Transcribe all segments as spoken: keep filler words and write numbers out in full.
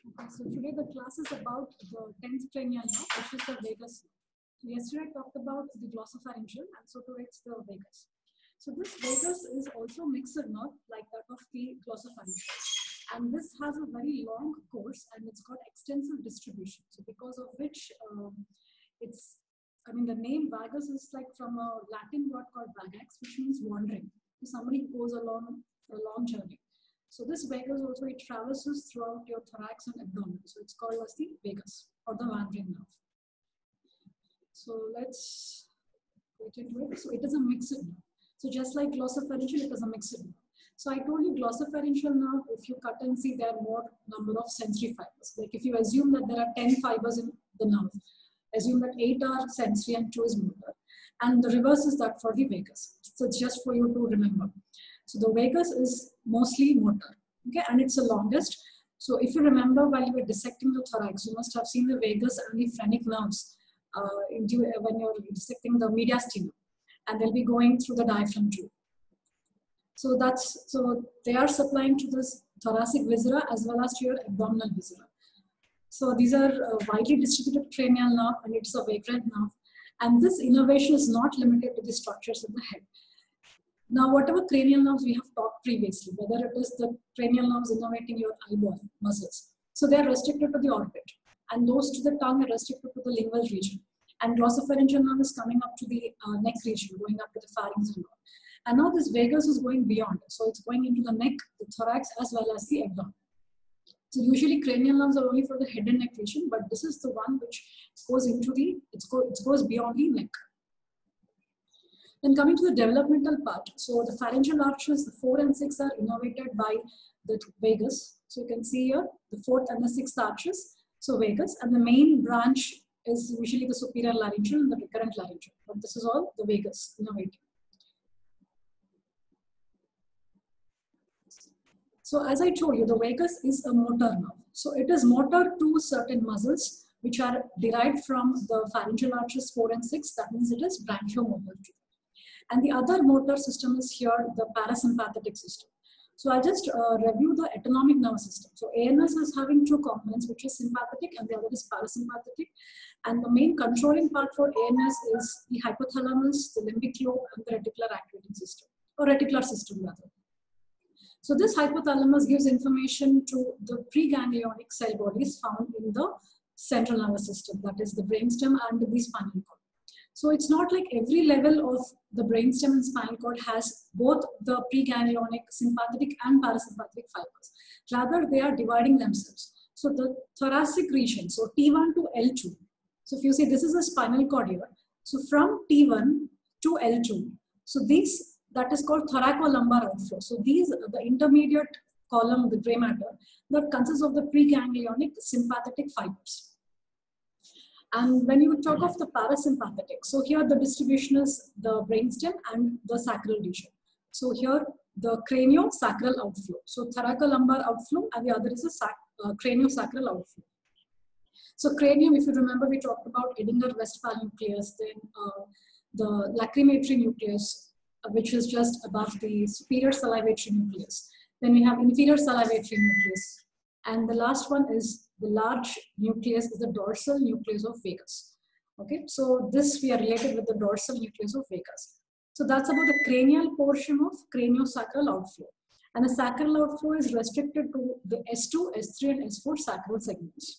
Okay, so today the class is about the tenth cranial nerve, which is the vagus nerve. Yesterday I talked about the glossopharyngeal, and so today it's the vagus. So this vagus is also a mixed nerve like that of the glossopharyngeal. And this has a very long course and it's got extensive distribution. So because of which um, it's, I mean, the name vagus is like from a Latin word called vagax, which means wandering. So somebody who goes along a long journey. So this vagus also, it traverses throughout your thorax and abdomen. So it's called as the vagus or the wandering nerve. So let's get into it. So it is a mixed nerve. So just like glossopharyngeal, it is a mixed nerve. So I told you glossopharyngeal nerve, if you cut and see, there are more number of sensory fibers. Like if you assume that there are ten fibers in the nerve, assume that eight are sensory and two is motor. And the reverse is that for the vagus. So it's just for you to remember. So the vagus is mostly motor, okay, and it's the longest. So if you remember while you were dissecting the thorax, you must have seen the vagus and the phrenic nerves uh, into, uh, when you're dissecting the mediastinum, and they'll be going through the diaphragm too. So that's so they are supplying to this thoracic viscera as well as to your abdominal viscera. So these are uh, widely distributed cranial nerve, and it's a vagrant nerve. And this innervation is not limited to the structures in the head. Now, whatever cranial nerves we have talked previously, whether it is the cranial nerves innervating your eyeball muscles, so they are restricted to the orbit, and those to the tongue are restricted to the lingual region. And glossopharyngeal nerve is coming up to the uh, neck region, going up to the pharynx and all. And now this vagus is going beyond, so it's going into the neck, the thorax, as well as the abdomen. So usually cranial nerves are only for the head and neck region, but this is the one which goes into the, it's go, it goes beyond the neck. Then coming to the developmental part, so the pharyngeal arches, the four and six are innervated by the vagus. So you can see here the fourth and the sixth arches, so vagus, and the main branch is usually the superior laryngeal and the recurrent laryngeal, but this is all the vagus innervated. So as I told you, the vagus is a motor nerve. So it is motor to certain muscles which are derived from the pharyngeal arches four and six. That means it is branchiomotor. And the other motor system is here, the parasympathetic system. So I'll just uh, review the autonomic nervous system. So A N S is having two components, which is sympathetic and the other is parasympathetic. And the main controlling part for A N S is the hypothalamus, the limbic lobe, and the reticular activating system, or reticular system rather. So this hypothalamus gives information to the preganglionic cell bodies found in the central nervous system, that is the brainstem and the spinal cord. So it's not like every level of the brainstem and spinal cord has both the preganglionic, sympathetic and parasympathetic fibers. Rather, they are dividing themselves. So the thoracic region, so T one to L two. So if you see, this is a spinal cord here. So from T one to L two, so these, that is called thoracolumbar outflow. So these, the intermediate column, the gray matter, that consists of the preganglionic sympathetic fibers. And when you talk of the parasympathetic, so here the distribution is the brainstem and the sacral region. So here the craniosacral outflow. So thoracolumbar outflow, and the other is a sac uh, craniosacral outflow. So cranium, if you remember, we talked about Edinger-Westphal nucleus, then uh, the lacrimatory nucleus, uh, which is just above the superior salivatory nucleus. Then we have inferior salivatory nucleus. And the last one is the large nucleus is the dorsal nucleus of vagus. Okay, so this we are related with the dorsal nucleus of vagus. So that's about the cranial portion of craniosacral outflow. And the sacral outflow is restricted to the S two, S three, and S four sacral segments.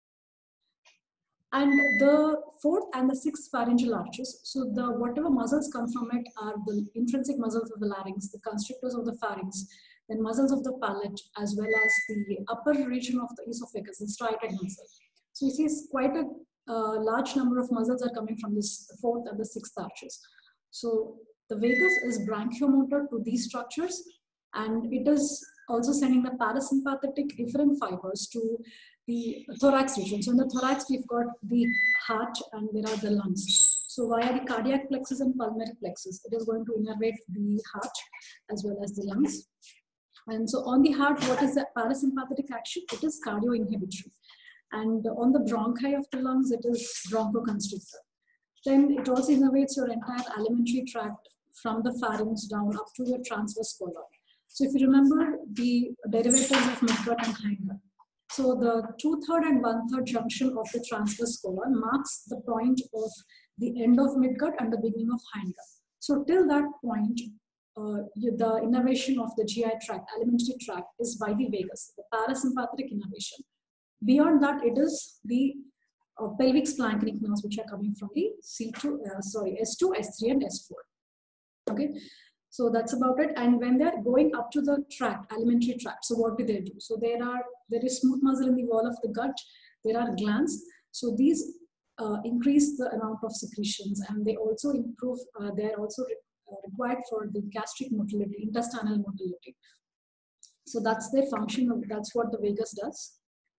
And the fourth and the sixth pharyngeal arches, so the whatever muscles come from it are the intrinsic muscles of the larynx, the constrictors of the pharynx, then muscles of the palate, as well as the upper region of the esophagus, the striated muscle. So you see quite a uh, large number of muscles are coming from this fourth and the sixth arches. So the vagus is branchiomotor to these structures, and it is also sending the parasympathetic efferent fibers to the thorax region. So in the thorax, we've got the heart and there are the lungs. So via the cardiac plexus and pulmonary plexus, it is going to innervate the heart as well as the lungs. And so on the heart, what is the parasympathetic action? It is cardio-inhibitory. And on the bronchi of the lungs, it is bronchoconstrictor. Then it also innervates your entire alimentary tract from the pharynx down up to your transverse colon. So if you remember the derivatives of midgut and hindgut, So the two-third and one-third junction of the transverse colon marks the point of the end of midgut and the beginning of hindgut. So till that point, uh, the innervation of the G I tract, alimentary tract, is by the vagus, the parasympathetic innervation. Beyond that, it is the uh, pelvic splanchnic nerves which are coming from the C two, uh, sorry, S two, S three, and S four. Okay. So that's about it. And when they're going up to the tract, alimentary tract, so what do they do? So there are there is smooth muscle in the wall of the gut. There are glands. So these uh, increase the amount of secretions, and they also improve. Uh, they are also re uh, required for the gastric motility, intestinal motility. So that's their function. Of, that's what the vagus does.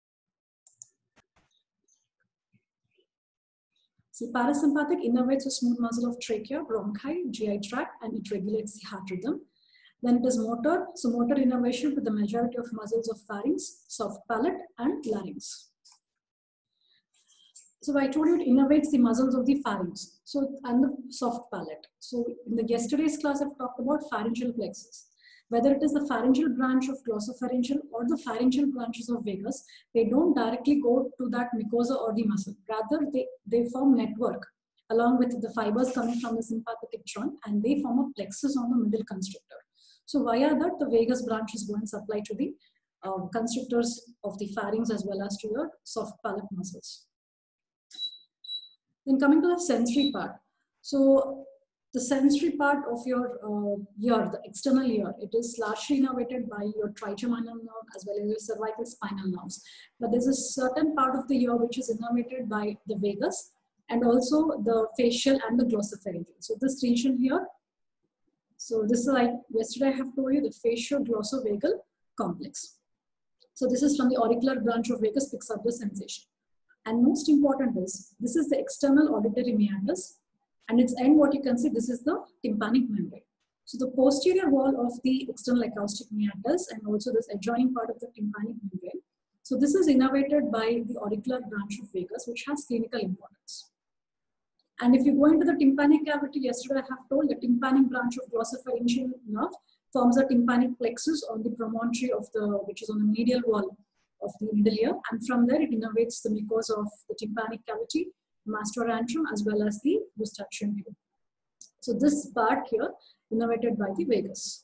So parasympathetic innervates the smooth muscle of trachea, bronchi, G I tract, and it regulates the heart rhythm. Then it is motor. So motor innervation with the majority of muscles of pharynx, soft palate, and larynx. So I told you it innervates the muscles of the pharynx, so and the soft palate. So in the yesterday's class, I've talked about pharyngeal plexus. Whether it is the pharyngeal branch of glossopharyngeal or the pharyngeal branches of vagus, they don't directly go to that mucosa or the muscle. Rather, they, they form network along with the fibers coming from the sympathetic trunk, and they form a plexus on the middle constrictor. So via that, the vagus branches go and supply to the uh, constrictors of the pharynx as well as to your soft palate muscles. Then coming to the sensory part. So the sensory part of your uh, ear, the external ear, it is largely innervated by your trigeminal nerve as well as your cervical spinal nerves. But there's a certain part of the ear which is innervated by the vagus and also the facial and the glossopharyngeal. So this region here, so this is like yesterday I have told you the facial-glossovagal complex. So this is from the auricular branch of vagus, picks up the sensation. And most important is, this is the external auditory meanders. And its end, what you can see, this is the tympanic membrane. So the posterior wall of the external acoustic meanders and also this adjoining part of the tympanic membrane. So this is innervated by the auricular branch of vagus, which has clinical importance. And if you go into the tympanic cavity, yesterday I have told the tympanic branch of glossopharyngeal nerve forms a tympanic plexus on the promontory of the, which is on the medial wall of the middle ear. And from there, it innervates the mucosa of the tympanic cavity, mastor antrum, as well as the eustachian tube. So this part here, innervated by the vagus.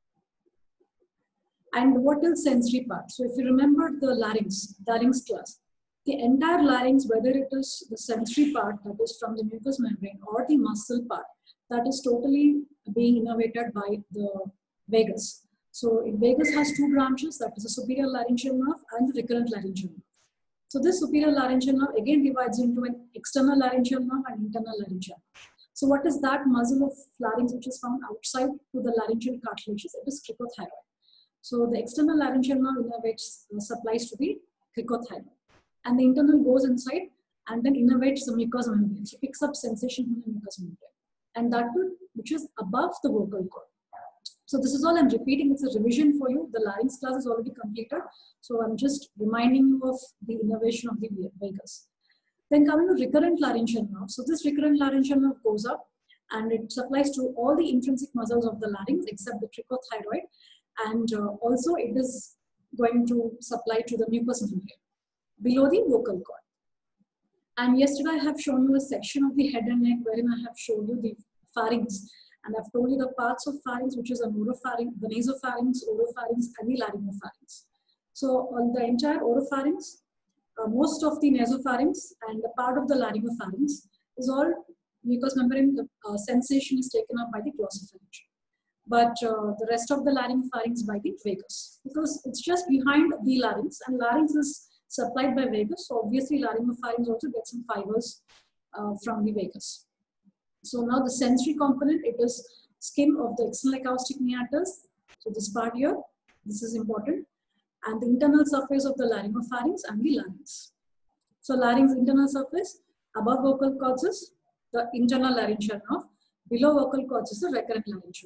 And what is sensory part? So if you remember the larynx, larynx class, the entire larynx, whether it is the sensory part that is from the mucous membrane or the muscle part, that is totally being innervated by the vagus. So in vagus has two branches, that is the superior laryngeal nerve and the recurrent laryngeal nerve. So this superior laryngeal nerve again divides into an external laryngeal nerve and internal laryngeal nerve. So what is that muscle of larynx which is found outside to the laryngeal cartilages? It is cricothyroid. So the external laryngeal nerve innervates, uh, supplies to the cricothyroid. And the internal goes inside and then innervates the mucous membrane. So picks up sensation from the mucous membrane. And that too, which is above the vocal cord. So this is all I'm repeating, it's a revision for you. The larynx class is already completed. So I'm just reminding you of the innervation of the vagus. Then coming to recurrent laryngeal nerve. So this recurrent laryngeal nerve goes up and it supplies to all the intrinsic muscles of the larynx except the cricothyroid. And uh, also it is going to supply to the mucous membrane below the vocal cord. And yesterday I have shown you a section of the head and neck wherein I have shown you the pharynx. And I've told you the parts of pharynx, which is a oropharynx, the nasopharynx, oropharynx, and the laryngopharynx. So on the entire oropharynx, uh, most of the nasopharynx and the part of the laryngopharynx is all mucous membrane. The uh, sensation is taken up by the glossopharynx. But uh, the rest of the laryngopharynx by the vagus, because it's just behind the larynx, and larynx is supplied by vagus. So obviously laryngopharynx also gets some fibers uh, from the vagus. So now the sensory component, it is skin of the external acoustic meanders. So this part here, this is important. And the internal surface of the laryngopharynx and the larynx. So larynx internal surface, above vocal cords is the internal laryngeal nerve, below vocal cords is the recurrent laryngeal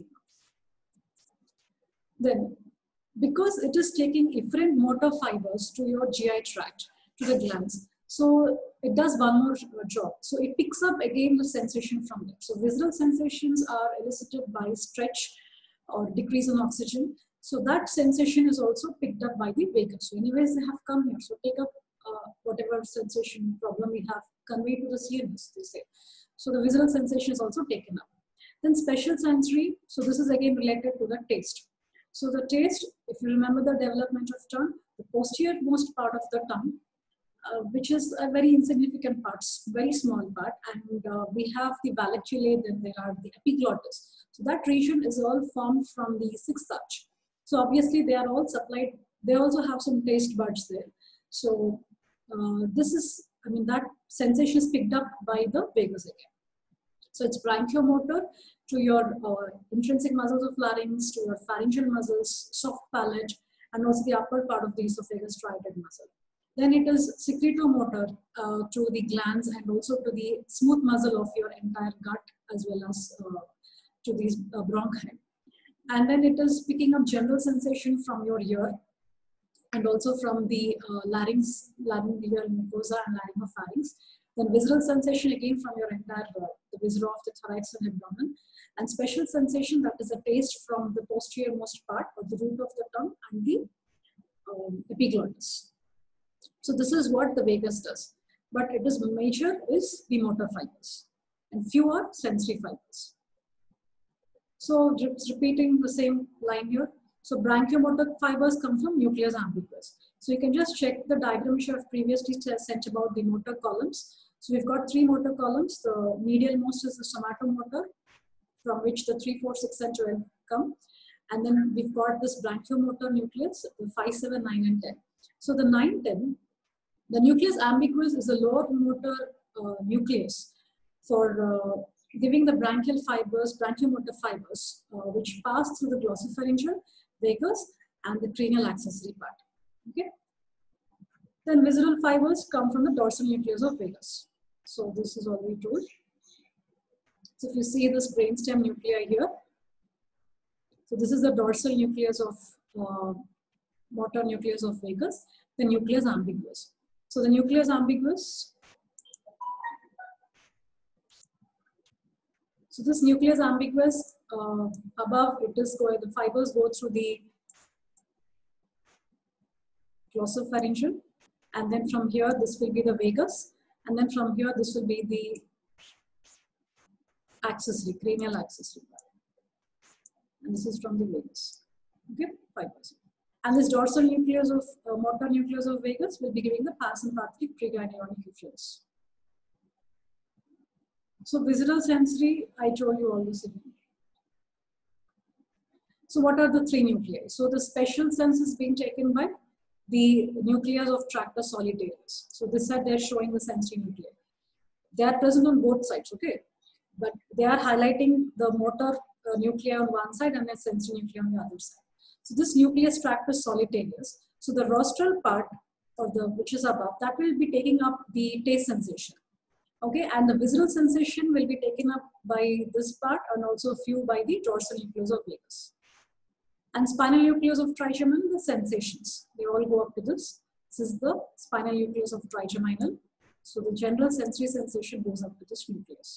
nerve. Then, because it is taking efferent motor fibers to your G I tract, to the glands, so it does one more job. So it picks up again the sensation from them. So visceral sensations are elicited by stretch or decrease in oxygen. So that sensation is also picked up by the vagus. So anyways, they have come here. So take up uh, whatever sensation problem we have, convey to the C N S, they say. So the visual sensation is also taken up. Then special sensory. So this is again related to the taste. So the taste, if you remember the development of tongue, the posterior most part of the tongue, uh, which is a very insignificant part, very small part, and uh, we have the valleculae, then there are the epiglottis. So that region is all formed from the sixth arch. So obviously they are all supplied, they also have some taste buds there. So uh, this is, I mean, that sensation is picked up by the vagus again. So it's branchiomotor to your uh, intrinsic muscles of larynx, to your pharyngeal muscles, soft palate, and also the upper part of the esophagus striated muscle. Then it is secretomotor uh, to the glands and also to the smooth muscle of your entire gut, as well as uh, to these uh, bronchi. And then it is picking up general sensation from your ear and also from the uh, larynx, laryngeal mucosa and laryngopharynx. Then visceral sensation again from your entire, uh, the viscera of the thorax and abdomen. And special sensation, that is a taste from the posterior most part or the root of the tongue and the um, epiglottis. So this is what the vagus does. But it is major is the motor fibers and few are sensory fibers. So just repeating the same line here. So branchiomotor fibers come from nucleus ambiguus. So you can just check the diagram which I have previously sent about the motor columns. So we've got three motor columns. The medial most is the somatomotor, from which the three, four, six, and twelve come. And then we've got this branchiomotor nucleus, the five, seven, nine, and ten. So the nine, ten, the nucleus ambiguus is a lower motor uh, nucleus for uh, giving the branchial fibers, branchiomotor fibers, uh, which pass through the glossopharyngeal, vagus, and the cranial accessory part. Okay. Then visceral fibers come from the dorsal nucleus of vagus. So this is already told. So if you see this brainstem nuclei here, so this is the dorsal nucleus of uh, motor nucleus of vagus, the nucleus ambiguus. So the nucleus ambiguus. So this nucleus ambiguus, uh, above it is going, the fibers go through the glossopharyngeal, and then from here this will be the vagus, and then from here this will be the accessory, cranial accessory part. And this is from the vagus. Okay, fibers. And this dorsal nucleus of uh, motor nucleus of vagus will be giving the parasympathetic preganglionic effluence. So visceral sensory, I told you all this again. So what are the three nuclei? So the special sense is being taken by the nucleus of tractus solitarius. So this side they're showing the sensory nuclei. They are present on both sides, okay? But they are highlighting the motor uh, nuclei on one side and the sensory nuclei on the other side. So this nucleus tractus solitarius, so the rostral part of the, which is above, that will be taking up the taste sensation. Okay, and the visual sensation will be taken up by this part and also a few by the dorsal nucleus of vagus. And spinal nucleus of trigeminal, the sensations, they all go up to this. This is the spinal nucleus of trigeminal. So the general sensory sensation goes up to this nucleus.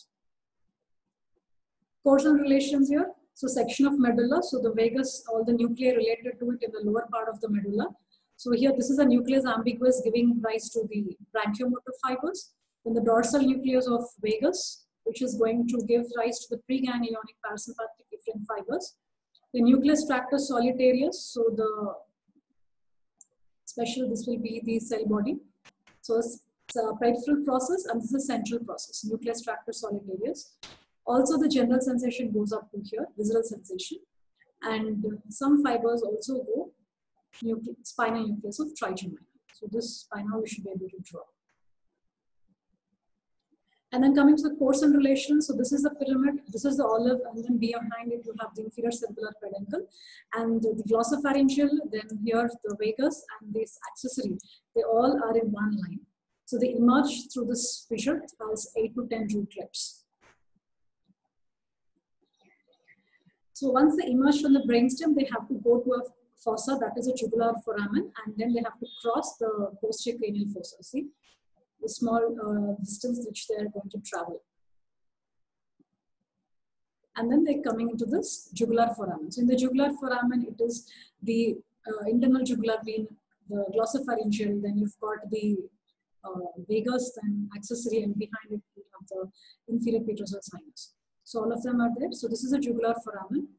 Causal relations here. So section of medulla. So the vagus, all the nuclei related to it in the lower part of the medulla. So here this is a nucleus ambiguus giving rise to the branchiomotor fibers. Then the dorsal nucleus of vagus, which is going to give rise to the preganglionic parasympathetic efferent fibers. The nucleus tractus solitarius, so the special, this will be the cell body. So it's a peripheral process and this is a central process, nucleus tractus solitarius. Also the general sensation goes up to here, visual sensation. And some fibers also go nucle spinal nucleus of trigeminal. So this by now we should be able to draw. And then coming to the course and relations, so this is the pyramid, this is the olive, and then behind it you have the inferior cerebellar peduncle, and the glossopharyngeal, then here the vagus and this accessory, they all are in one line. So they emerge through this fissure as eight to ten root tips. So once they emerge from the brainstem, they have to go to a fossa, that is a tubular foramen, and then they have to cross the posterior cranial fossa. See? The small uh, distance which they are going to travel. and then they're coming into this jugular foramen. So in the jugular foramen, it is the uh, internal jugular vein, the glossopharyngeal, then you've got the uh, vagus and accessory, and behind it you have the inferior petrosal sinus. So all of them are there. So this is a jugular foramen.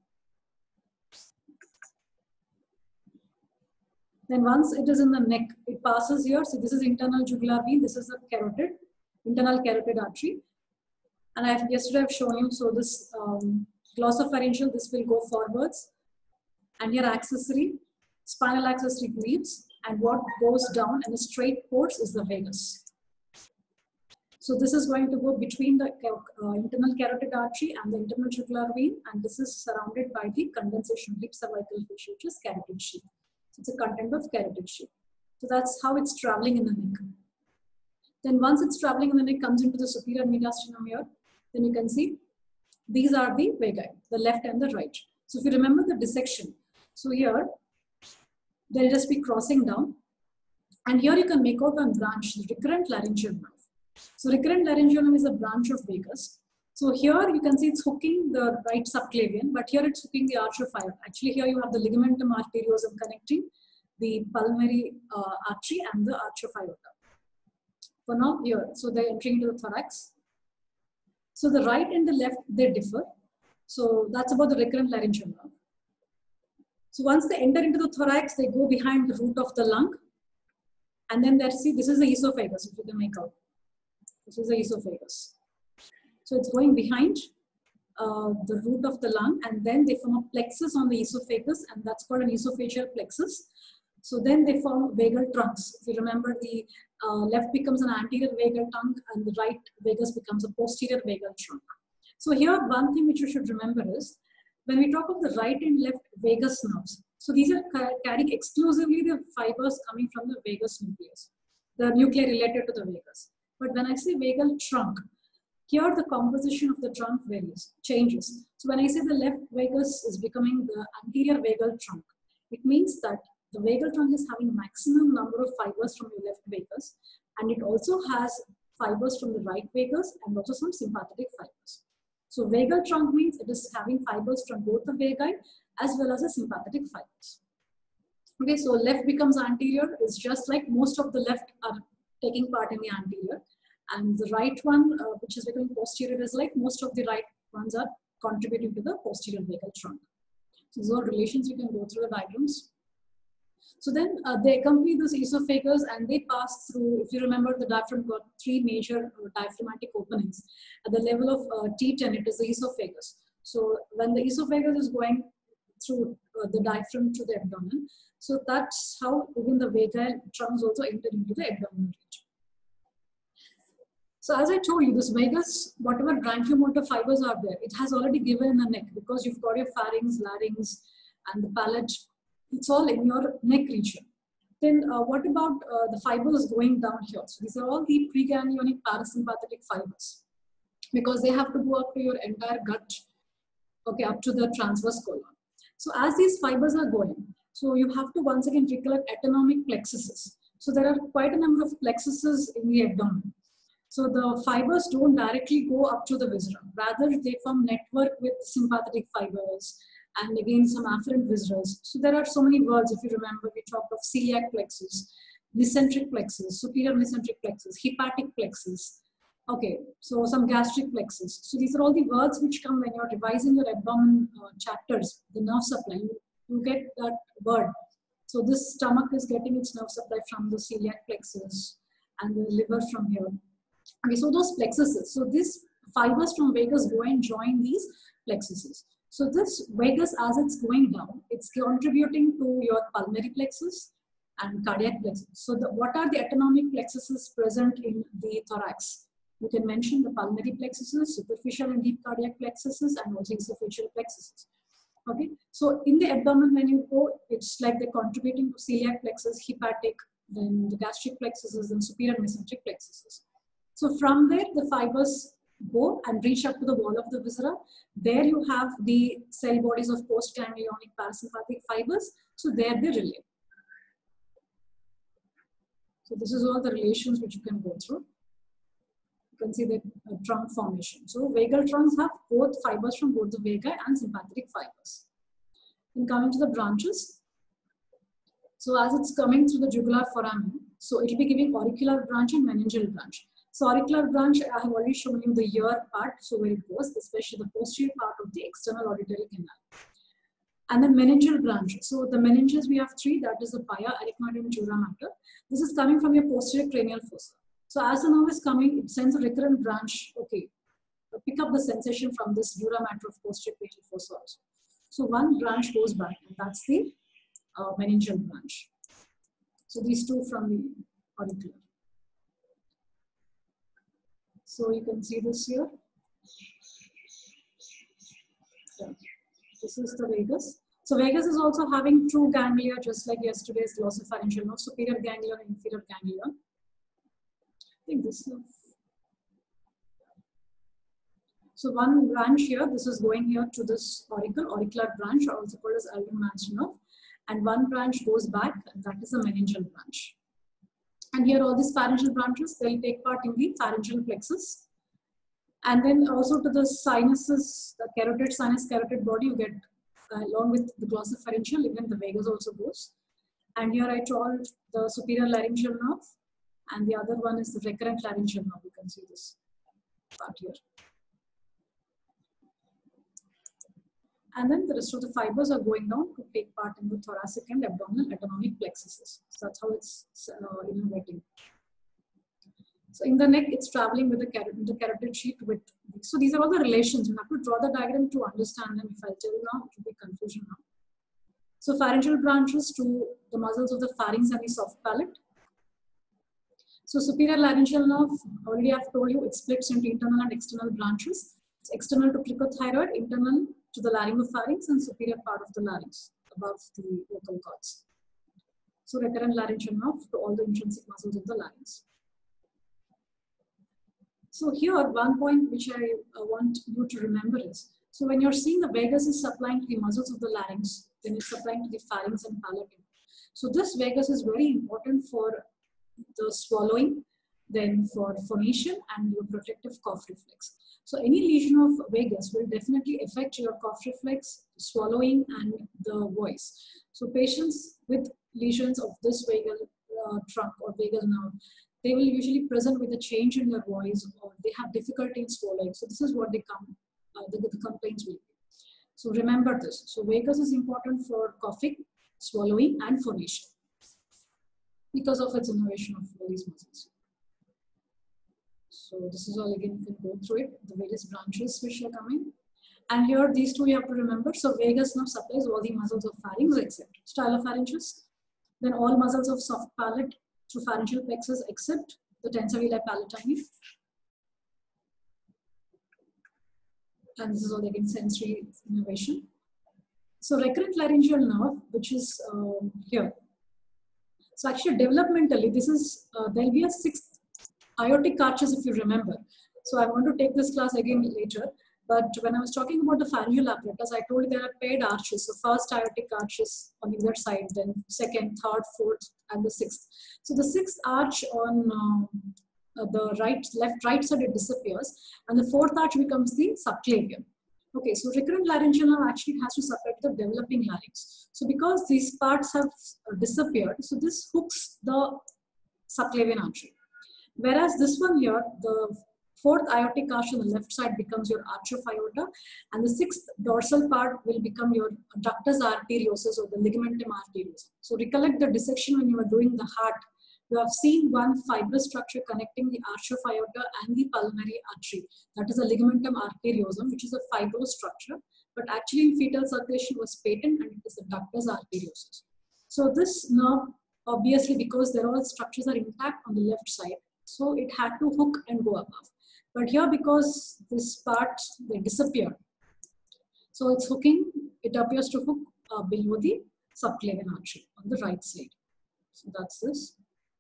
Then once it is in the neck, it passes here. So this is internal jugular vein. This is the carotid, internal carotid artery. And I've yesterday I've shown you. So this um, glossopharyngeal, this will go forwards. And here accessory, spinal accessory leaves. And what goes down in a straight course is the vagus. So this is going to go between the uh, internal carotid artery and the internal jugular vein. And this is surrounded by the condensation deep cervical fissure, which is carotid sheath. It's a content of carotid sheath. So that's how it's traveling in the neck. Then once it's traveling in the neck, comes into the superior mediastinum here. Then you can see these are the vagi, the left and the right. So if you remember the dissection, so here they'll just be crossing down. And here you can make out one branch, the recurrent laryngeal nerve. So recurrent laryngeal nerve is a branch of vagus. So here you can see it's hooking the right subclavian, but here it's hooking the arch of aorta. Actually here you have the ligamentum arteriosum connecting the pulmonary uh, artery and the arch of aorta. For now here, so they're entering into the thorax. So the right and the left, they differ. So that's about the recurrent laryngeal nerve. So once they enter into the thorax, they go behind the root of the lung. And then there, see, this is the esophagus, if you can make out. This is the esophagus. So it's going behind uh, the root of the lung, and then they form a plexus on the esophagus, and that's called an esophageal plexus. So then they form vagal trunks. If you remember, the uh, left becomes an anterior vagal trunk, and the right vagus becomes a posterior vagal trunk. So here, one thing which you should remember is, when we talk of the right and left vagus nerves, so these are carrying exclusively the fibers coming from the vagus nucleus, the nuclei related to the vagus. But when I say vagal trunk, here the composition of the trunk varies, changes. So when I say the left vagus is becoming the anterior vagal trunk, it means that the vagal trunk is having maximum number of fibers from your left vagus, and it also has fibers from the right vagus and also some sympathetic fibers. So vagal trunk means it is having fibers from both the vagi as well as the sympathetic fibers. Okay, so left becomes anterior is just like most of the left are taking part in the anterior. And the right one, uh, which is becoming posterior, is like most of the right ones are contributing to the posterior vagal trunk. So these are relations, you can go through the diagrams. So then uh, they accompany this esophagus and they pass through, if you remember, the diaphragm got three major uh, diaphragmatic openings. At the level of uh, T ten, it is the esophagus. So when the esophagus is going through uh, the diaphragm to the abdomen, so that's how even the vagal trunks also enter into the abdominal region. So as I told you, this vagus, whatever branchiomotor fibers are there, it has already given in the neck because you've got your pharynx, larynx, and the palate. It's all in your neck region. Then uh, what about uh, the fibers going down here? So these are all the preganglionic parasympathetic fibers because they have to go up to your entire gut, okay, up to the transverse colon. So as these fibers are going, so you have to once again recollect autonomic plexuses. So there are quite a number of plexuses in the abdomen. So the fibers don't directly go up to the viscera. Rather, they form network with sympathetic fibers and again some afferent viscerals. So there are so many words. If you remember, we talked of celiac plexus, mesenteric plexus, superior mesenteric plexus, hepatic plexus. Okay, so some gastric plexus. So these are all the words which come when you're revising your abdomen uh, chapters, the nerve supply. You, you get that word. So this stomach is getting its nerve supply from the celiac plexus and the liver from here. Okay, so those plexuses, so these fibers from vagus go and join these plexuses. So this vagus, as it's going down, it's contributing to your pulmonary plexus and cardiac plexus. So the, what are the autonomic plexuses present in the thorax? You can mention the pulmonary plexuses, superficial and deep cardiac plexuses, and also esophageal plexuses. Okay, so in the abdomen when you go, it's like they're contributing to celiac plexus, hepatic, then the gastric plexuses, and superior mesenteric plexuses. So from there, the fibers go and reach up to the wall of the viscera. There you have the cell bodies of postganglionic parasympathetic fibers. So there they relate. So this is all the relations which you can go through. You can see the uh, trunk formation. So vagal trunks have both fibers from both the vaga and sympathetic fibers. And coming to the branches, so as it's coming through the jugular foramen, so it will be giving auricular branch and meningeal branch. So auricular branch, I have already shown you the ear part, so where it goes, especially the posterior part of the external auditory canal. And the meningeal branch. So the meninges we have three, that is the pia, arachnoid and dura mater. This is coming from your posterior cranial fossa. So as the nerve is coming, it sends a recurrent branch, okay, pick up the sensation from this dura mater of posterior cranial fossa also. So one branch goes back, and that's the uh, meningeal branch. So these two from the auricular. So you can see this here. Yeah. This is the vagus. So vagus is also having two ganglia, just like yesterday's glossopharyngeal nerve, superior ganglion and inferior ganglion. I think this is. So one branch here, this is going here to this auricle, auricular branch, also called as Alderman's nerve. And one branch goes back, and that is the meningeal branch. And here all these pharyngeal branches, they'll take part in the pharyngeal plexus. And then also to the sinuses, the carotid sinus carotid body, you get uh, along with the glossopharyngeal, even the vagus also goes. And here I told the superior laryngeal nerve, and the other one is the recurrent laryngeal nerve. You can see this part here. And then the rest of the fibers are going down to take part in the thoracic and abdominal autonomic plexuses. So that's how it's uh, innervating. So in the neck, it's traveling with the, carotid, the carotid sheath with. So these are all the relations. You have to draw the diagram to understand them. If I tell you now, it will be confusion now. So pharyngeal branches to the muscles of the pharynx and the soft palate. So superior laryngeal nerve, already I've told you, it splits into internal and external branches. It's external to cricothyroid, internal to the laryngopharynx, and superior part of the larynx above the vocal cords. So recurrent laryngeal nerve to all the intrinsic muscles of the larynx. So here, one point which I uh, want you to remember is, so when you're seeing the vagus is supplying to the muscles of the larynx, then it's supplying to the pharynx and palatal. So this vagus is very important for the swallowing, then for phonation and your protective cough reflex. So any lesion of vagus will definitely affect your cough reflex, swallowing, and the voice. So patients with lesions of this vagal uh, trunk or vagal nerve, they will usually present with a change in their voice, or they have difficulty in swallowing. So this is what they come, uh, the, the complaints will be. So remember this. So vagus is important for coughing, swallowing, and phonation because of its innervation of all these muscles. So this is all, again, you can go through it, the various branches which are coming. And here, these two you have to remember. So vagus nerve supplies all the muscles of pharynx except stylopharyngeus, then all muscles of soft palate through pharyngeal plexus except the tensor villi palatini. And this is all again sensory innervation. So recurrent laryngeal nerve, which is um, here. So actually developmentally, this is, uh, there'll be a sixth aortic arches if you remember. So I'm going to take this class again later. But when I was talking about the pharyngeal apparatus, I told you there are paired arches. So first aortic arch is on either side, then second, third, fourth, and the sixth. So the sixth arch on um, uh, the right, left, right side, it disappears. And the fourth arch becomes the subclavian. Okay, so recurrent laryngeal nerve actually has to supply to the developing larynx. So because these parts have disappeared, so this hooks the subclavian artery. Whereas this one here, the fourth aortic arch on the left side becomes your arch of aorta, and the sixth dorsal part will become your ductus arteriosus or the ligamentum arteriosum. So recollect the dissection when you are doing the heart. You have seen one fibrous structure connecting the arch of aorta and the pulmonary artery. That is a ligamentum arteriosum, which is a fibrous structure, but actually in fetal circulation was patent, and it is the ductus arteriosus. So this nerve, obviously, because there all structures are intact on the left side, so it had to hook and go above. But here, because this part, they disappeared, so it's hooking, it appears to hook uh, below the subclavian artery on the right side. So that's this.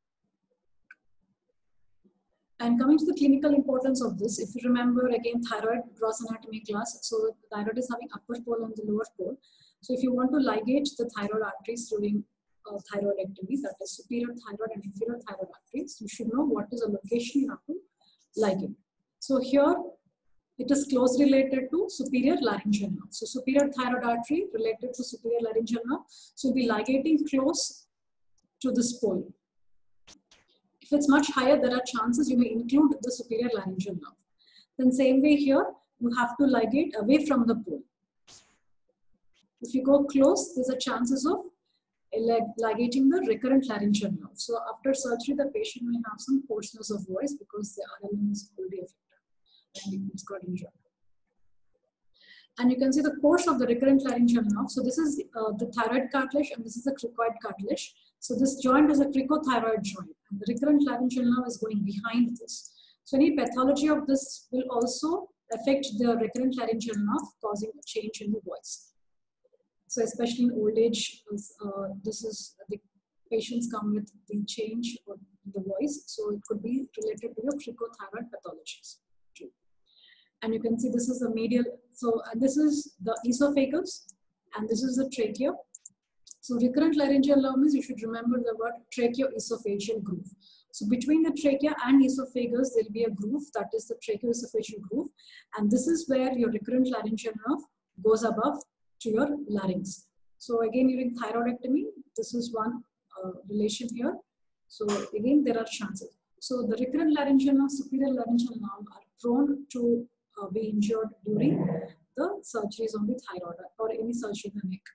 And coming to the clinical importance of this, if you remember again thyroid gross anatomy class, so the thyroid is having upper pole and the lower pole. So if you want to ligate the thyroid arteries during uh, thyroidectomy, that is superior thyroid and inferior thyroid arteries, you should know what is the location you have to ligate. So here, it is closely related to superior laryngeal nerve. So superior thyroid artery related to superior laryngeal nerve. So we'll be ligating close to this pole. If it's much higher, there are chances you may include the superior laryngeal nerve. Then same way here, you have to ligate away from the pole. If you go close, there's a chances of ligating the recurrent laryngeal nerve. So after surgery, the patient may have some hoarseness of voice because the R L N is already affected and it's got injured. And you can see the course of the recurrent laryngeal nerve. So this is uh, the thyroid cartilage and this is the cricoid cartilage. So this joint is a cricothyroid joint and the recurrent laryngeal nerve is going behind this. So any pathology of this will also affect the recurrent laryngeal nerve, causing a change in the voice. So especially in old age, uh, this is the patients come with the change of the voice. So it could be related to your cricothyroid pathologies too. And you can see this is the medial. So and this is the esophagus and this is the trachea. So recurrent laryngeal nerve means you should remember the word tracheoesophageal groove. So between the trachea and esophagus, there will be a groove, that is the tracheoesophageal groove. And this is where your recurrent laryngeal nerve goes above to your larynx. So again, during thyroidectomy, this is one uh, relation here. So again, there are chances. So the recurrent laryngeal nerve, superior laryngeal nerve are prone to uh, be injured during the surgeries on the thyroid or any surgery in the neck.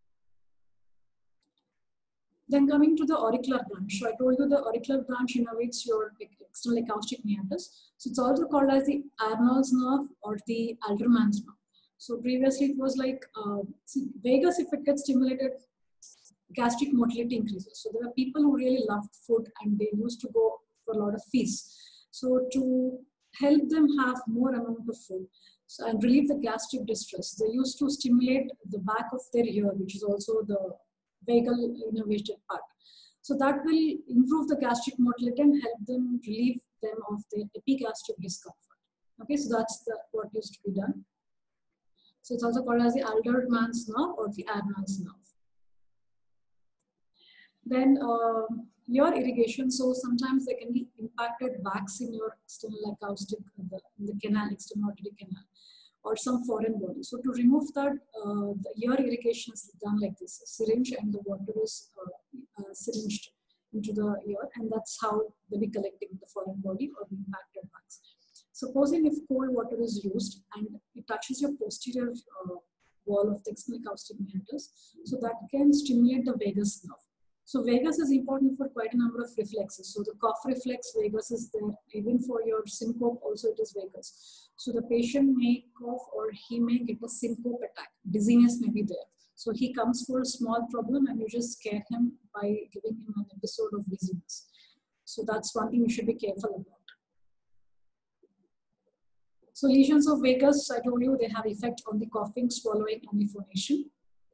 Then coming to the auricular branch. So I told you the auricular branch innervates your external acoustic meatus. So it's also called as the Arnold's nerve or the Alderman's nerve. So previously it was like, uh, see, vagus, if it gets stimulated, gastric motility increases. So there are people who really loved food and they used to go for a lot of feasts. So to help them have more amount of food so, and relieve the gastric distress, they used to stimulate the back of their ear, which is also the vagal innervated part. So that will improve the gastric motility and help them relieve them of the epigastric discomfort. Okay, so that's the, what used to be done. So it's also called as the Alderman's nerve or the Arnold's nerve. Then uh, your irrigation, so sometimes there can be impacted wax in your external acoustic, the, in the canal, external auditory canal, or some foreign body. So to remove that, uh, the ear irrigation is done like this, a syringe and the water is uh, uh, syringed into the ear, and that's how they'll be collecting the foreign body or the impacted wax. Supposing if cold water is used and it touches your posterior uh, wall of the external acoustic meatus, so that can stimulate the vagus nerve. So vagus is important for quite a number of reflexes. So the cough reflex, vagus is there. Even for your syncope, also it is vagus. So the patient may cough or he may get a syncope attack. Dizziness may be there. So he comes for a small problem and you just scare him by giving him an episode of dizziness. So that's one thing you should be careful about. So lesions of vagus, I told you, they have effect on the coughing, swallowing, and the phonation.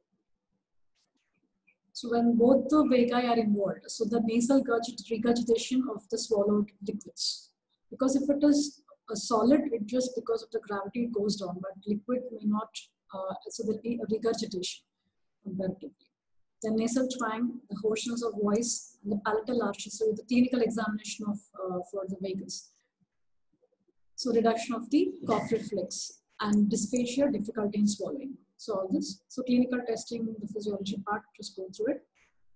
So when both the vagi are involved, so the nasal regurgitation of the swallowed liquids. Because if it is a solid, it just because of the gravity it goes down, but liquid may not, uh, so there will be a regurgitation comparatively. The nasal twang, the hoarseness of voice, and the palatal arches, so the clinical examination of uh, for the vagus. So reduction of the cough reflex and dysphagia, difficulty in swallowing. So all this. So clinical testing, the physiology part, just go through it.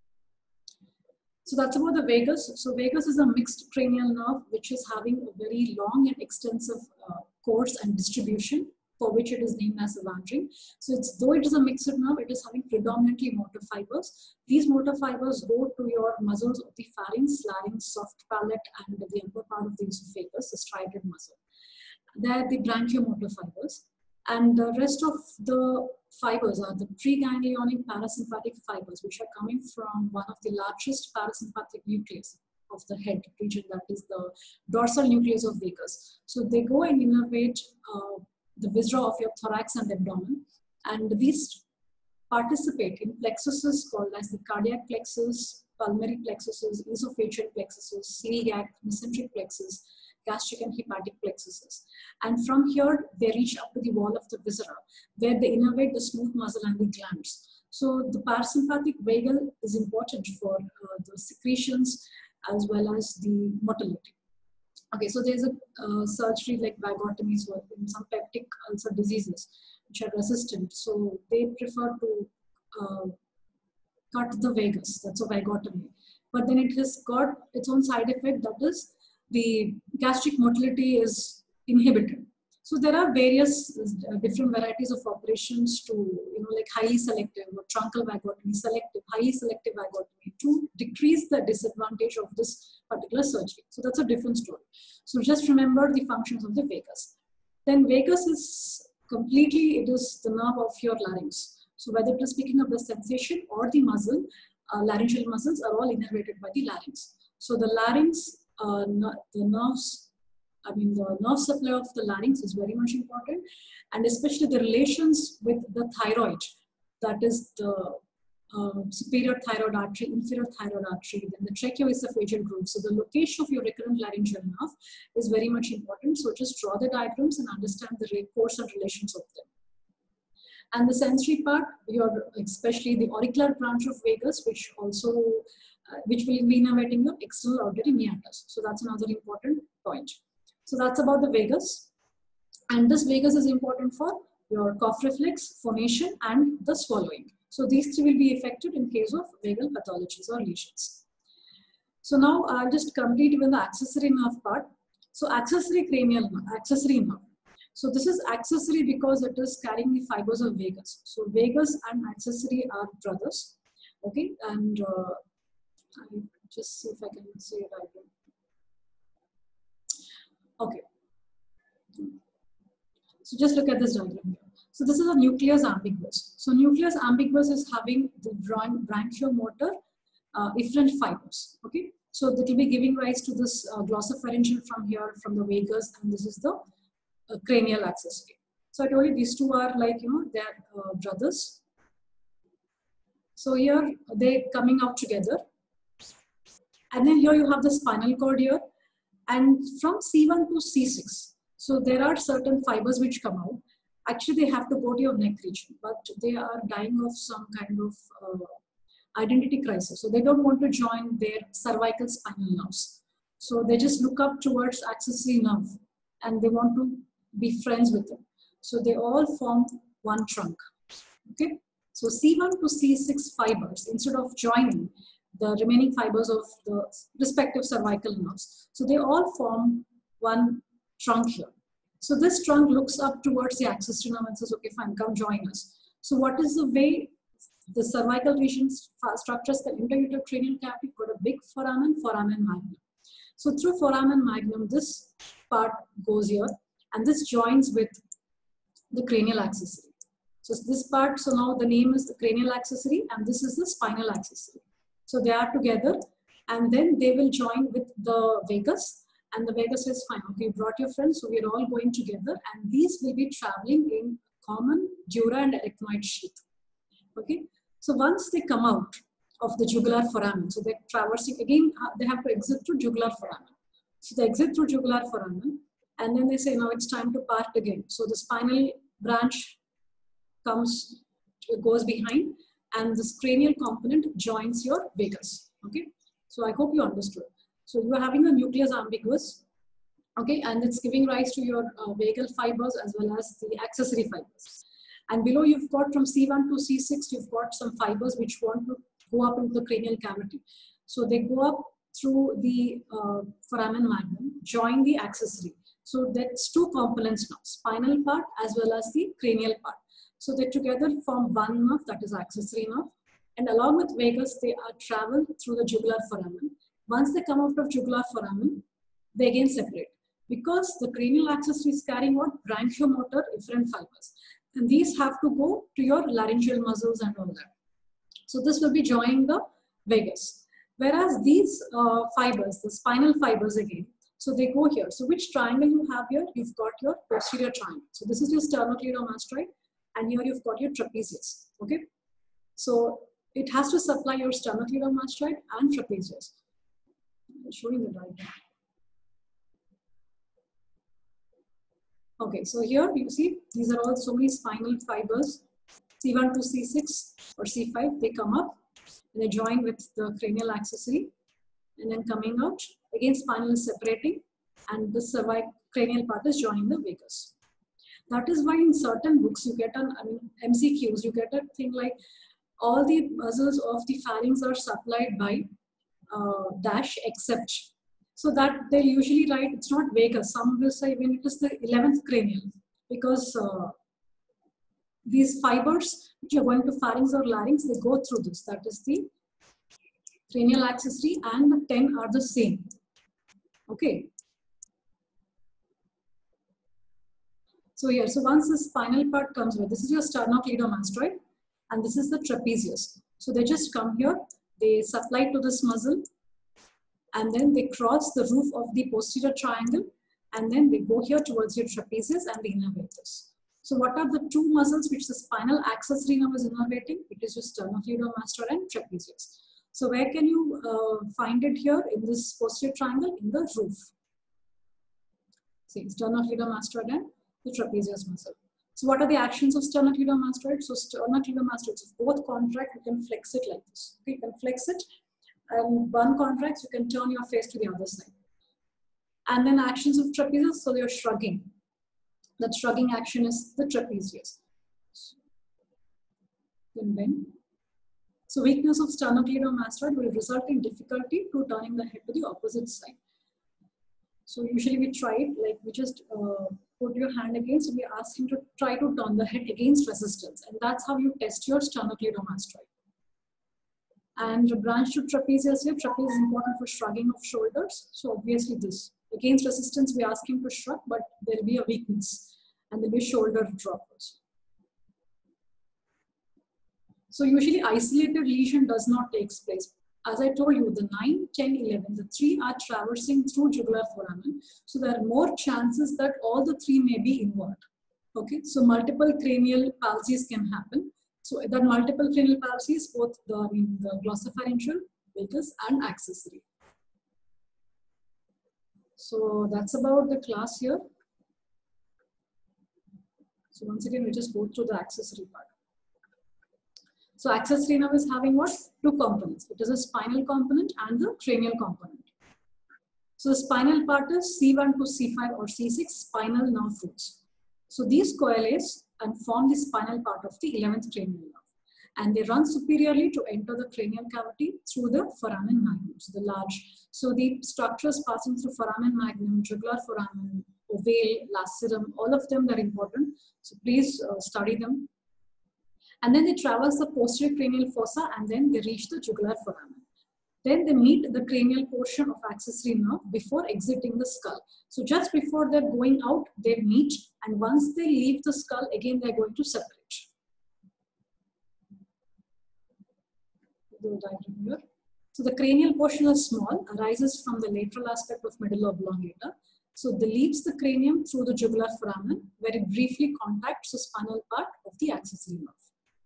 So that's about the vagus. So vagus is a mixed cranial nerve which is having a very long and extensive uh, course and distribution, for which it is named as a wandering. So it's, though it is a mixed nerve, it is having predominantly motor fibers. These motor fibers go to your muscles of the pharynx, larynx, soft palate, and the upper part of the esophagus, the striated muscle. They are the branchiomotor fibers. And the rest of the fibers are the preganglionic parasympathetic fibers, which are coming from one of the largest parasympathetic nucleus of the head region, that is the dorsal nucleus of vagus. So they go and innervate uh, the viscera of your thorax and abdomen, and these participate in plexuses called as the cardiac plexus, pulmonary plexuses, esophageal plexuses, celiac, mesenteric plexus, gastric and hepatic plexuses. And from here, they reach up to the wall of the viscera, where they innervate the smooth muscle and the glands. So the parasympathetic vagal is important for uh, the secretions as well as the motility. Okay, so there's a uh, surgery like vagotomies or in some peptic ulcer diseases which are resistant. So they prefer to uh, cut the vagus. That's a vagotomy. But then it has got its own side effect, that is the gastric motility is inhibited. So there are various uh, different varieties of operations to, you know, like highly selective or truncal vagotomy, selective, highly selective vagotomy to decrease the disadvantage of this particular surgery. So that's a different story. So just remember the functions of the vagus. Then vagus is completely, it is the nerve of your larynx. So whether it is picking up the sensation or the muscle, uh, laryngeal muscles are all innervated by the larynx. So the larynx, uh, the nerves, I mean the nerve supply of the larynx is very much important, and especially the relations with the thyroid, that is the uh, superior thyroid artery, inferior thyroid artery, then the tracheoesophageal groove. So the location of your recurrent laryngeal nerve is very much important. So just draw the diagrams and understand the course and relations of them. And the sensory part, your especially the auricular branch of vagus, which also uh, which will be innervating your external auditory meatus. So that's another important point. So that's about the vagus, and this vagus is important for your cough reflex, phonation, and the swallowing. So these three will be affected in case of vagal pathologies or lesions. So now I'll just complete with the accessory nerve part. So accessory cranial nerve, accessory nerve. So this is accessory because it is carrying the fibers of vagus. So vagus and accessory are brothers. Okay, and uh, I'll just see if I can say it right. Okay. So just look at this diagram here. So this is a nucleus ambiguous. So nucleus ambiguous is having the branchiomotor uh, efferent fibers. Okay. So that will be giving rise to this uh, glossopharyngeal from here, from the vagus, and this is the uh, cranial accessory. So I told you these two are like, you know, they're uh, brothers. So here they're coming out together. And then here you have the spinal cord here. And from C one to C six, so there are certain fibers which come out. Actually, they have to go to your neck region, but they are dying of some kind of uh, identity crisis. So they don't want to join their cervical spinal nerves. So they just look up towards accessory nerve and they want to be friends with them. So they all form one trunk. Okay. So C one to C six fibers, instead of joining the remaining fibers of the respective cervical nerves, so they all form one trunk here. So this trunk looks up towards the accessory nerve and says, okay, fine, come join us. So what is the way the cervical region structures the interuterocranial cavity? Got a big foramen, foramen magnum. So through foramen magnum, this part goes here and this joins with the cranial accessory. So this part, so now the name is the cranial accessory and this is the spinal accessory. So they are together and then they will join with the vagus, and the vagus says, fine, okay, you brought your friends, so we're all going together, and these will be traveling in common dura and arachnoid sheath. Okay, so once they come out of the jugular foramen, so they're traversing, again, they have to exit through jugular foramen. So they exit through jugular foramen, and then they say, now it's time to part again. So the spinal branch comes, goes behind, and this cranial component joins your vagus. Okay, so I hope you understood. So you are having a nucleus ambiguous, okay, and it's giving rise to your uh, vagal fibers as well as the accessory fibers. And below you've got from C one to C six, you've got some fibers which want to go up into the cranial cavity. So they go up through the uh, foramen magnum, join the accessory. So that's two components now, spinal part as well as the cranial part. So they together form one nerve, that is accessory nerve, and along with vagus, they are travel through the jugular foramen. Once they come out of jugular foramen, they again separate because the cranial accessory is carrying out branchiomotor efferent fibers, and these have to go to your laryngeal muscles and all that. So this will be joining the vagus. Whereas these uh, fibers, the spinal fibers again, so they go here. So which triangle you have here? You've got your posterior triangle. So this is your sternocleidomastoid. And here you've got your trapezius, okay? So it has to supply your sternocleidomastoid and trapezius. I'm showing the diagram. Okay, so here you see, these are all so many spinal fibers, C one to C six or C five, they come up and they join with the cranial accessory and then coming out. Again, spinal is separating and the cervicranial part is joining the vagus. That is why in certain books you get an, I mean, M C Qs, you get a thing like all the muscles of the pharynx are supplied by uh, dash except. So that they usually write, it's not vagus. Some will say when it is the eleventh cranial, because uh, these fibers which are going to pharynx or larynx, they go through this. That is the cranial accessory, and the ten are the same. Okay. So here, so once the spinal part comes with, this is your sternocleidomastoid, and this is the trapezius. So they just come here, they supply to this muscle, and then they cross the roof of the posterior triangle, and then they go here towards your trapezius and the innervators. So what are the two muscles which the spinal accessory nerve is innervating? It is your sternocleidomastoid and trapezius. So where can you uh, find it here in this posterior triangle? In the roof. See, sternocleidomastoid and the trapezius muscle. So what are the actions of sternocleidomastoid? So sternocleidomastoid, if both contract, you can flex it like this. Okay, you can flex it, and one contracts, you can turn your face to the other side. And then actions of trapezius, so you're shrugging. That shrugging action is the trapezius. Then bend. So weakness of sternocleidomastoid will result in difficulty to turning the head to the opposite side. So usually we try it, like we just uh, put your hand against, and we ask him to try to turn the head against resistance. And that's how you test your sternocleidomastoid. And the branch to trapezius here, trapezius is important for shrugging of shoulders. So obviously this. Against resistance, we ask him to shrug, but there will be a weakness and there will be a shoulder drop also. So usually isolated lesion does not take place. As I told you, the nine, ten, eleven, the three are traversing through jugular foramen. So there are more chances that all the three may be involved. Okay, so multiple cranial palsies can happen. So that multiple cranial palsies, both the, I mean, the glossopharyngeal, vagus, and accessory. So that's about the class here. So once again, we just go through the accessory part. So accessory nerve is having what? Two components. It is a spinal component and the cranial component. So the spinal part is C one to C five or C six spinal nerve roots. So these coalesce and form the spinal part of the eleventh cranial nerve. And they run superiorly to enter the cranial cavity through the foramen magnum, so the large. So the structures passing through foramen magnum, jugular foramen, ovale, lacerum, all of them are important. So please uh, study them. And then they traverse the posterior cranial fossa, and then they reach the jugular foramen. Then they meet the cranial portion of accessory nerve before exiting the skull. So just before they're going out, they meet, and once they leave the skull, again they're going to separate. Here. So the cranial portion is small, arises from the lateral aspect of medulla oblongata. So they leaves the cranium through the jugular foramen, where it briefly contacts the spinal part of the accessory nerve.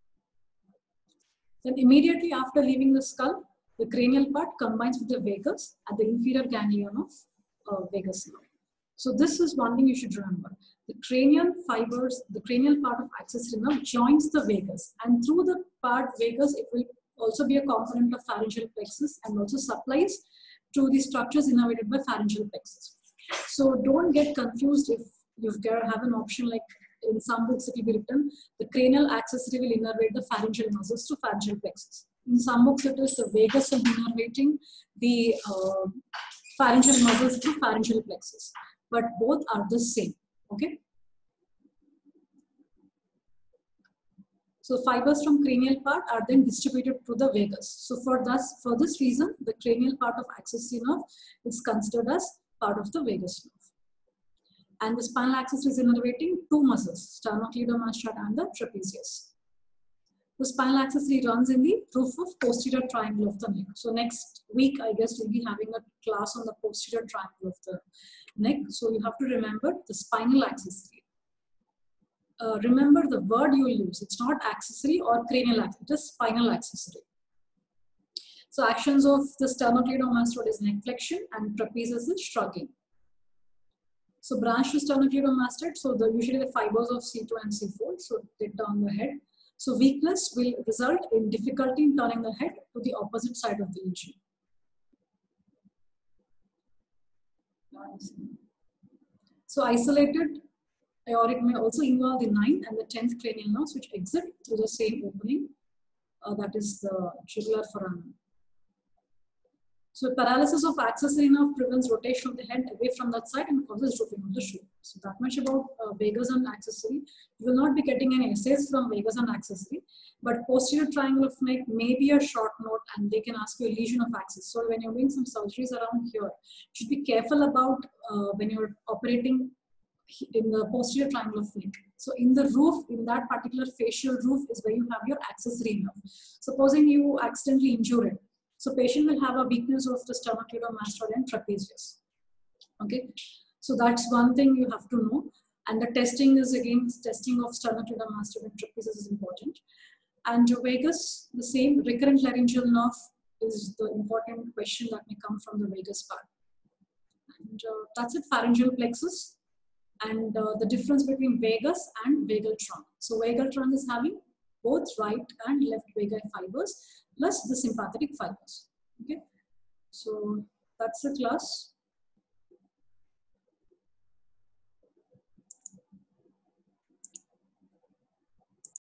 Then immediately after leaving the skull, the cranial part combines with the vagus at the inferior ganglion of uh, vagus nerve. So this is one thing you should remember. The cranial fibers, the cranial part of accessory nerve joins the vagus, and through the part vagus, it will also be a component of pharyngeal plexus and also supplies to the structures innervated by pharyngeal plexus. So don't get confused if you have an option like in some books it will be written, the cranial accessory will innervate the pharyngeal muscles to pharyngeal plexus. In some books it is the vagus will be innervating the uh, pharyngeal muscles to pharyngeal plexus. But both are the same, okay? So fibers from cranial part are then distributed to the vagus. So for, thus, for this reason, the cranial part of accessory nerve is considered as part of the vagus nerve. And the spinal accessory is innervating two muscles, sternocleidomastoid and the trapezius. The spinal accessory runs in the roof of posterior triangle of the neck. So next week, I guess we'll be having a class on the posterior triangle of the neck. So you have to remember the spinal accessory. Uh, remember the word you will use. It's not accessory or cranial accessory, it is spinal accessory. So actions of the sternocleidomastoid is neck flexion and trapezius is shrugging. So branch to sternocleidomastoid, so the, usually the fibers of C two and C four, so they turn the head. So weakness will result in difficulty in turning the head to the opposite side of the lesion. So isolated aortic may also involve the ninth and the tenth cranial nerves, which exit through the same opening, uh, that is the jugular foramen. So paralysis of accessory nerve prevents rotation of the head away from that side and causes drooping of the shoe. So that much about uh, vagus and accessory. You will not be getting any essays from vagus and accessory, but posterior triangle of neck may be a short note and they can ask you a lesion of access. So when you're doing some surgeries around here, you should be careful about uh, when you're operating in the posterior triangle of neck. So in the roof, in that particular facial roof is where you have your accessory nerve. Supposing you accidentally injure it, so patient will have a weakness of the sternocleidomastoid and trapezius. Okay, so that's one thing you have to know. And the testing is again testing of sternocleidomastoid and trapezius is important. And vagus, the same recurrent laryngeal nerve is the important question that may come from the vagus part. And uh, that's it, pharyngeal plexus. And uh, the difference between vagus and vagal trunk. So vagal trunk is having both right and left vagal fibers plus the sympathetic fibers. Okay, so that's the class.